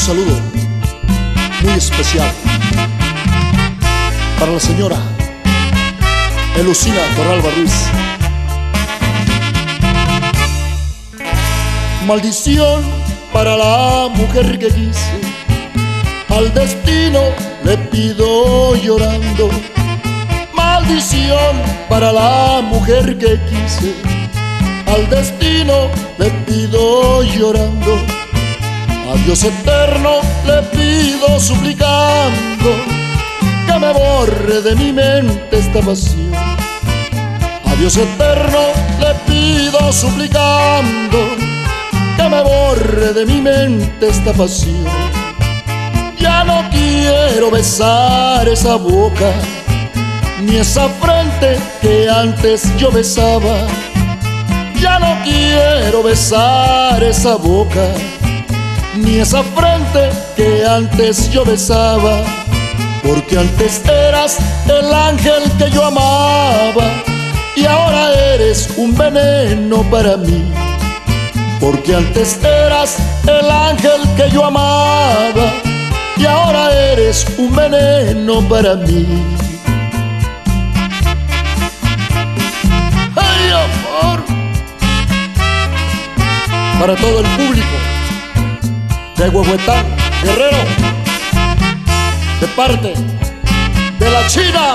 saludo muy especial para la señora Elusina Torralba Ruiz. Maldición para la mujer que quise, al destino le pido llorando. Maldición para la mujer que quise, al destino le pido llorando. A Dios eterno le pido suplicando que me borre de mi mente esta pasión. A Dios eterno le pido suplicando que me borre de mi mente esta pasión. Ya no quiero besar esa boca, ni esa frente que antes yo besaba. Ya no quiero besar esa boca, ni esa frente que antes yo besaba. Porque antes eras el ángel que yo amaba y ahora eres un veneno para mí. Porque antes eras el ángel que yo amaba y ahora eres un veneno para mí. ¡Ay, amor! Para todo el público de Huehuetán, Guerrero, de parte de la China.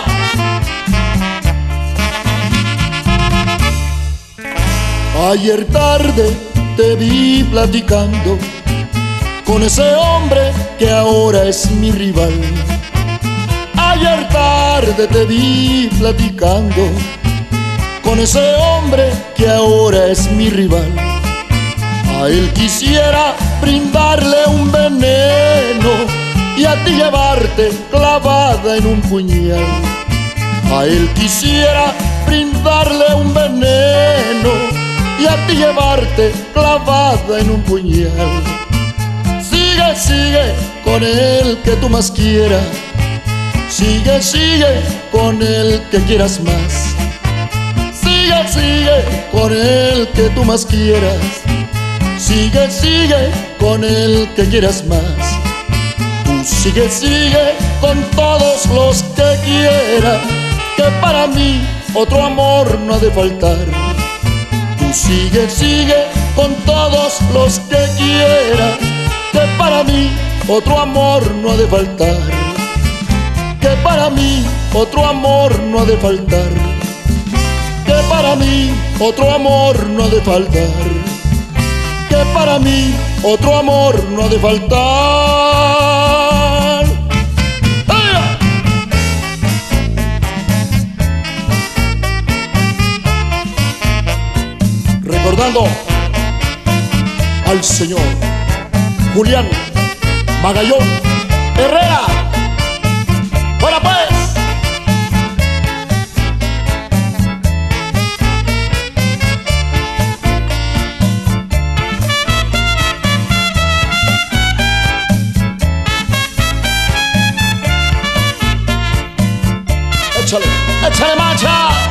Ayer tarde te vi platicando con ese hombre que ahora es mi rival. Ayer tarde te vi platicando con ese hombre que ahora es mi rival. A él quisiera brindarle un veneno y a ti llevarte clavada en un puñal. A él quisiera brindarle un veneno y a ti llevarte clavada en un puñal. Sigue, sigue con el que tú más quieras. Sigue, sigue con el que quieras más. Sigue, sigue con el que tú más quieras. Sigue, sigue con el que quieras más. Tú sigue, sigue con todos los que quieras, que para mí otro amor no ha de faltar. Tú sigue, sigue con todos los que quieras, que para mí otro amor no ha de faltar. Que para mí otro amor no ha de faltar. Que para mí otro amor no ha de faltar. Que para mí otro amor no ha de faltar. ¡Ea! Recordando al señor Julián Magallón Herrera. ¡Hola pues! Échale, échale macha.